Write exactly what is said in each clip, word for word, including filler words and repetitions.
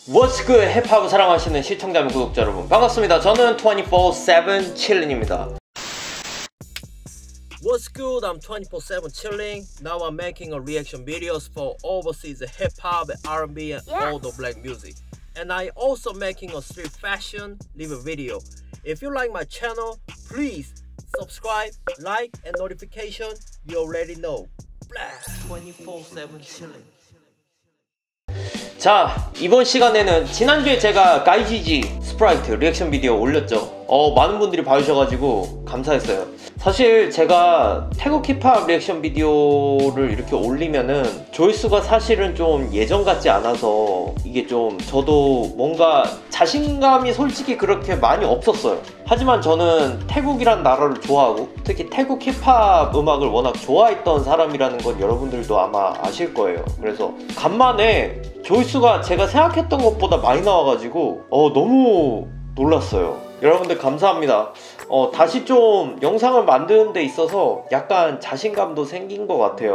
What's good 힙합을 사랑하시는 시청자 및 구독자 여러분 반갑습니다. 저는 twenty-four seven chilling입니다. What's good? I'm twenty-four seven chilling. Now I'm making a reaction videos for overseas hip hop, R and B and yes. all the black music. And I also making a street fashion live video. If you like my channel, please subscribe, like and notification. You already know. twenty-four seven chilling. 자, 이번 시간에는 지난주에 제가 가이지지 스프라이트 리액션 비디오 올렸죠. 어, 많은 분들이 봐주셔가지고 감사했어요. 사실 제가 태국 힙합 리액션 비디오를 이렇게 올리면은 조회수가 사실은 좀 예전 같지 않아서 이게 좀 저도 뭔가 자신감이 솔직히 그렇게 많이 없었어요. 하지만 저는 태국이란 나라를 좋아하고 특히 태국 힙합 음악을 워낙 좋아했던 사람이라는 건 여러분들도 아마 아실 거예요. 그래서 간만에 조회수가 제가 생각했던 것보다 많이 나와가지고 어 너무 놀랐어요. 여러분들 감사합니다. 어, 다시 좀 영상을 만드는 데 있어서 약간 자신감도 생긴 것 같아요.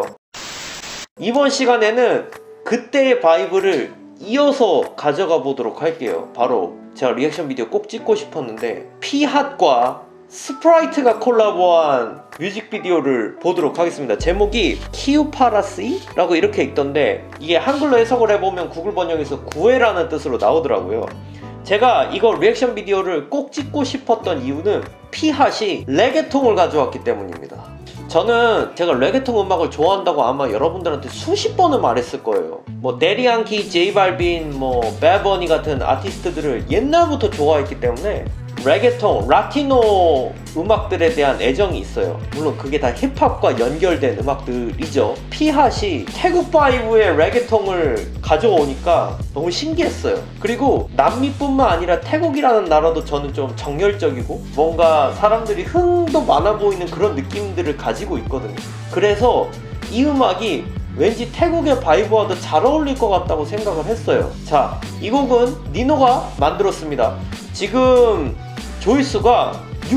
이번 시간에는 그때의 바이브를 이어서 가져가 보도록 할게요. 바로 제가 리액션 비디오 꼭 찍고 싶었는데 피핫과 스프라이트가 콜라보한 뮤직비디오를 보도록 하겠습니다. 제목이 키우파라스이? 라고 이렇게 읽던데 이게 한글로 해석을 해보면 구글 번역에서 구애라는 뜻으로 나오더라고요. 제가 이거 리액션 비디오를 꼭 찍고 싶었던 이유는 피핫이 레게통을 가져왔기 때문입니다. 저는 제가 레게통 음악을 좋아한다고 아마 여러분들한테 수십 번을 말했을 거예요. 뭐 데리앙키, 제이발빈, 뭐 배버니 같은 아티스트들을 옛날부터 좋아했기 때문에 레게통, 라티노 음악들에 대한 애정이 있어요. 물론 그게 다 힙합과 연결된 음악들이죠. 피핫이 태국 바이브의 레게통을 가져오니까 너무 신기했어요. 그리고 남미뿐만 아니라 태국이라는 나라도 저는 좀 정열적이고 뭔가 사람들이 흥도 많아 보이는 그런 느낌들을 가지고 있거든요. 그래서 이 음악이 왠지 태국의 바이브와도 잘 어울릴 것 같다고 생각을 했어요. 자, 이 곡은 니노가 만들었습니다. 지금 조회수가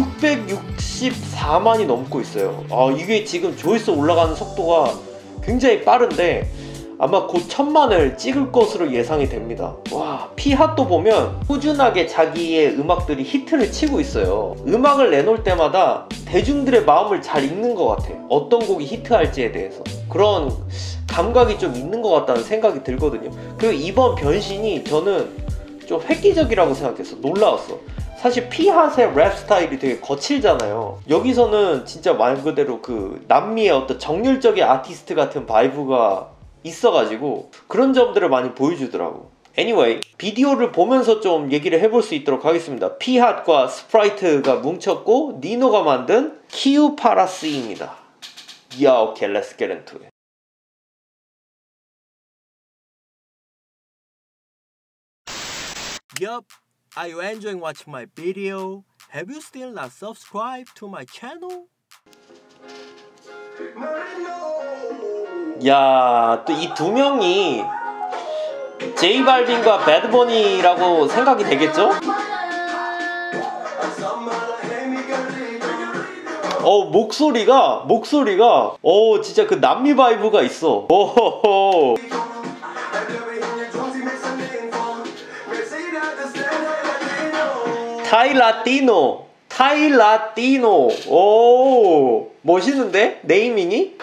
육백육십사만이 넘고 있어요. 아, 이게 지금 조회수 올라가는 속도가 굉장히 빠른데 아마 곧 천만을 찍을 것으로 예상이 됩니다. 와, 피핫도 보면 꾸준하게 자기의 음악들이 히트를 치고 있어요. 음악을 내놓을 때마다 대중들의 마음을 잘 읽는 것 같아. 어떤 곡이 히트할지에 대해서 그런 감각이 좀 있는 것 같다는 생각이 들거든요. 그리고 이번 변신이 저는 좀 획기적이라고 생각했어. 놀라웠어. 사실 피핫의 랩 스타일이 되게 거칠잖아요. 여기서는 진짜 말 그대로 그 남미의 어떤 정열적인 아티스트 같은 바이브가 있어가지고 그런 점들을 많이 보여주더라고. Anyway, 비디오를 보면서 좀 얘기를 해볼 수 있도록 하겠습니다. 피핫과 스프라이트가 뭉쳤고 니노가 만든 키우파라스이입니다. Yeah, okay, let's get into it. Yup, are you enjoying watching my video? Have you still not subscribed to my channel? 야, 또 이 두 명이 제이발빈과 배드버니라고 생각이 되겠죠? 어, 목소리가 목소리가 어, 진짜 그 남미 바이브가 있어. 오호호. 타이 라티노, 타이 라티노. 오, 멋있는데? 네이밍이?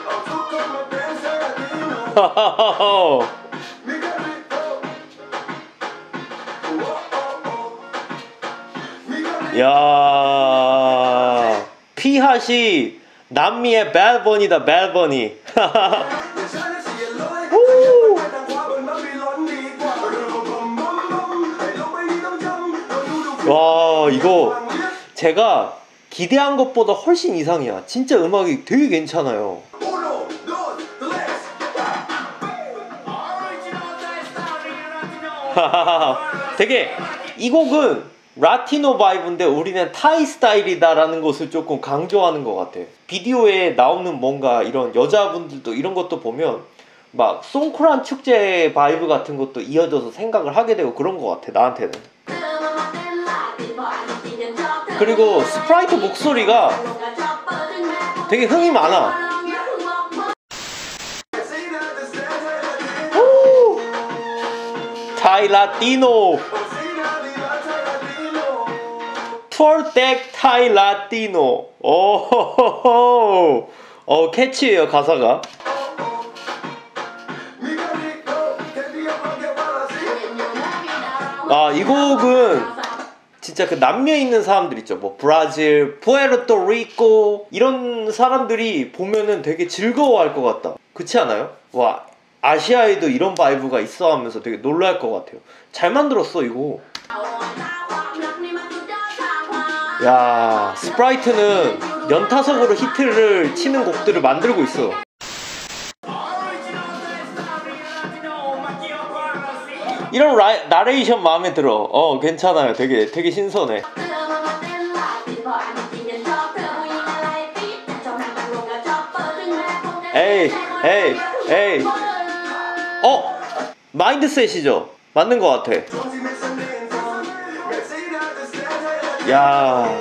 야, 피핫이 남미의 배드버니다, 배드버니. 와, 이거 제가 기대한 것보다 훨씬 이상이야. 진짜 음악이 되게 괜찮아요. 되게 이 곡은 라티노 바이브인데 우리는 타이 스타일이다 라는 것을 조금 강조하는 것 같아. 비디오에 나오는 뭔가 이런 여자분들도 이런 것도 보면 막 송크란 축제 바이브 같은 것도 이어져서 생각을 하게 되고 그런 것 같아, 나한테는. 그리고 스프라이트 목소리가 되게 흥이 많아. Thai Latino. Twerk Thai Latino. 오호호호. 어, 캐치해요 가사가. 아, 이 곡은 진짜 그 남미에 있는 사람들 있죠. 뭐 브라질, 푸에르토리코 이런 사람들이 보면은 되게 즐거워할 것 같다. 그렇지 않아요? 와, 아시아에도 이런 바이브가 있어 하면서 되게 놀랄 것 같아요. 잘 만들었어 이거. 야, 스프라이트는 연타석으로 히트를 치는 곡들을 만들고 있어. 이런 라, 나레이션 마음에 들어. 어, 괜찮아요. 되게 되게 신선해. 에이, 에이, 에이. 어? 마인드셋이죠? 맞는 것 같아. 야,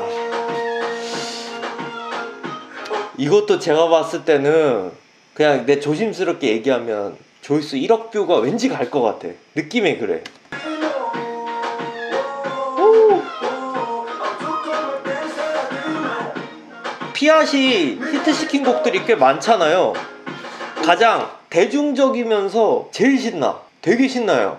이것도 제가 봤을 때는 그냥 내 조심스럽게 얘기하면 조회수 일억 뷰가 왠지 갈 것 같아. 느낌이 그래. 오. 피앗이 히트시킨 곡들이 꽤 많잖아요. 가장 대중적이면서 제일 신나. 되게 신나요.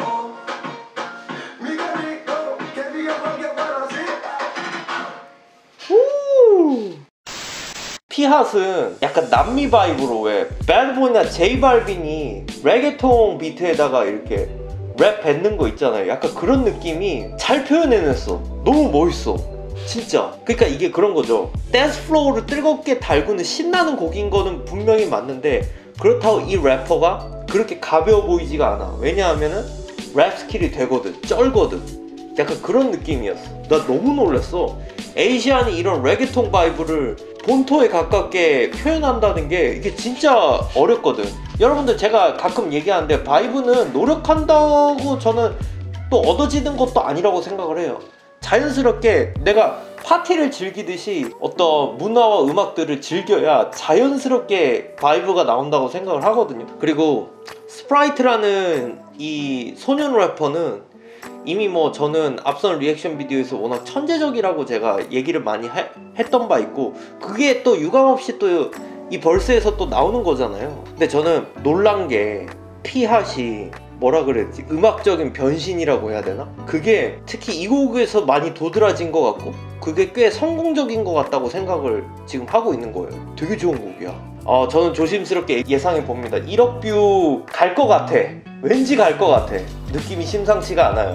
피핫은 약간 남미 바이브로, 왜 배드보이나 제이발빈이 레게통 비트에다가 이렇게 랩 뱉는 거 있잖아요. 약간 그런 느낌이 잘 표현해냈어. 너무 멋있어 진짜. 그러니까 이게 그런 거죠. 댄스 플로우를 뜨겁게 달구는 신나는 곡인 거는 분명히 맞는데, 그렇다고 이 래퍼가 그렇게 가벼워 보이지가 않아. 왜냐하면은 랩 스킬이 되거든, 쩔거든. 약간 그런 느낌이었어. 나 너무 놀랐어. 에이시안이 이런 레게통 바이브를 본토에 가깝게 표현한다는 게 이게 진짜 어렵거든. 여러분들, 제가 가끔 얘기하는데 바이브는 노력한다고 저는 또 얻어지는 것도 아니라고 생각을 해요. 자연스럽게 내가 파티를 즐기듯이 어떤 문화와 음악들을 즐겨야 자연스럽게 바이브가 나온다고 생각을 하거든요. 그리고 스프라이트라는 이 소년 래퍼는 이미 뭐 저는 앞선 리액션 비디오에서 워낙 천재적이라고 제가 얘기를 많이 해, 했던 바 있고, 그게 또 유감없이 또 이 벌스에서 또 나오는 거잖아요. 근데 저는 놀란 게 피핫이 뭐라 그랬지? 음악적인 변신이라고 해야 되나? 그게 특히 이 곡에서 많이 도드라진 것 같고, 그게 꽤 성공적인 것 같다고 생각을 지금 하고 있는 거예요. 되게 좋은 곡이야. 어, 저는 조심스럽게 예상해 봅니다. 일억 뷰 갈 것 같아. 왠지 갈 것 같아. 느낌이 심상치가 않아요.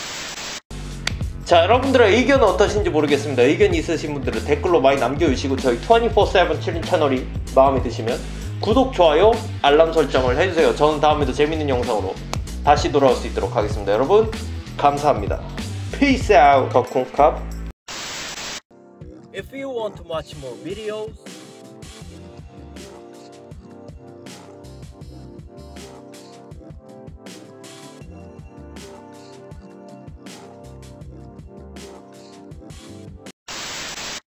자, 여러분들의 의견은 어떠신지 모르겠습니다. 의견이 있으신 분들은 댓글로 많이 남겨주시고, 저희 이십사 세븐 채널이 마음에 드시면 구독, 좋아요, 알람 설정을 해주세요. 저는 다음에도 재밌는 영상으로 다시 돌아올 수 있도록 하겠습니다. 여러분, 감사합니다. Peace out, 덕콩캅. If you want to watch more videos,